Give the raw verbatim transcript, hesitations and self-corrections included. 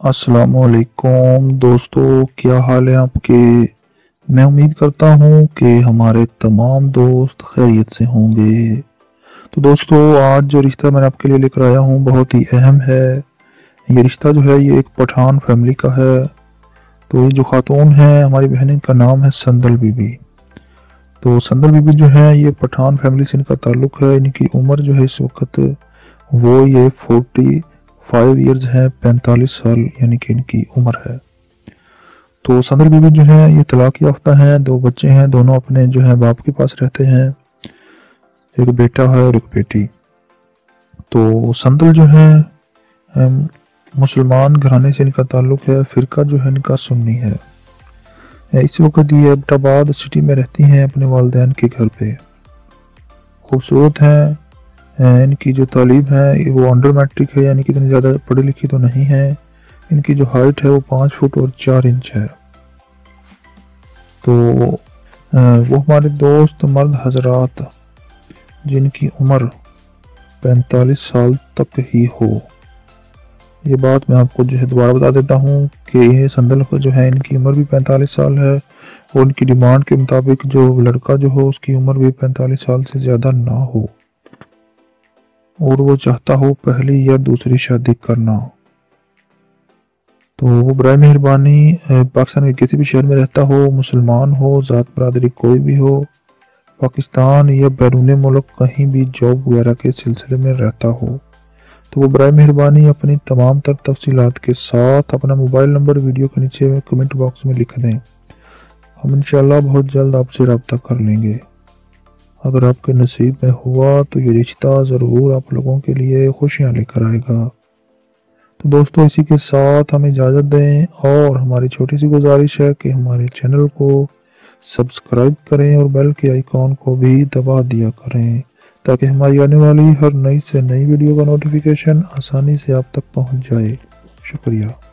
अस्सलाम वालेकुम दोस्तों, क्या हाल है आपके। मैं उम्मीद करता हूँ कि हमारे तमाम दोस्त खैरियत से होंगे। तो दोस्तों, आज जो रिश्ता मैंने आपके लिए लेकर आया हूँ बहुत ही अहम है। ये रिश्ता जो है ये एक पठान फैमिली का है। तो ये जो खातून है हमारी बहन, इनका नाम है संदल बीबी। तो संदल बीबी जो है ये पठान फैमिली से इनका ताल्लुक़ है। इनकी उम्र जो है इस वक्त वो ये फोर्टी फाइव ईयर्स है, पैंतालीस साल यानी कि इनकी उम्र है। तो संदल बीबी जो है ये तलाक याफ्ता है, दो बच्चे हैं, दोनों अपने जो है बाप के पास रहते हैं। एक बेटा है और एक बेटी। तो संदल जो है अम, मुसलमान घराने से इनका ताल्लुक़ है। फ़िरका जो है इनका सुन्नी है। इस वक्त ये एबटाबाद सिटी में रहती हैं अपने वालिदैन के घर पे। खूबसूरत हैं। इनकी जो तालीम है वो अंडर मैट्रिक है, यानी कि इतनी ज़्यादा पढ़ी लिखी तो नहीं है। इनकी जो हाइट है वो पाँच फुट और चार इंच है। तो वो हमारे दोस्त मर्द हजरात जिनकी उम्र पैंतालीस साल तक ही हो, ये बात मैं आपको जो है दोबारा बता देता हूँ कि ये संदल को जो है इनकी उम्र भी पैंतालीस साल है और उनकी डिमांड के मुताबिक जो लड़का जो हो उसकी उम्र भी पैंतालीस साल से ज़्यादा ना हो और वो चाहता हो पहली या दूसरी शादी करना। तो वो बराए मेहरबानी पाकिस्तान के किसी भी शहर में रहता हो, मुसलमान हो, ज़ात बरादरी कोई भी हो, पाकिस्तान या बैरून मुल्क कहीं भी जॉब वगैरह के सिलसिले में रहता हो, तो वो बराए मेहरबानी अपनी तमाम तर तफसीलात के साथ अपना मोबाइल नंबर वीडियो के नीचे कमेंट बॉक्स में लिख दें। हम इंशाल्लाह बहुत जल्द आपसे रब्ता कर लेंगे। अगर आपके नसीब में हुआ तो ये रिश्ता ज़रूर आप लोगों के लिए खुशियाँ लेकर आएगा। तो दोस्तों, इसी के साथ हमें इजाज़त दें और हमारी छोटी सी गुजारिश है कि हमारे चैनल को सब्सक्राइब करें और बेल के आइकॉन को भी दबा दिया करें ताकि हमारी आने वाली हर नई से नई वीडियो का नोटिफिकेशन आसानी से आप तक पहुंच जाए। शुक्रिया।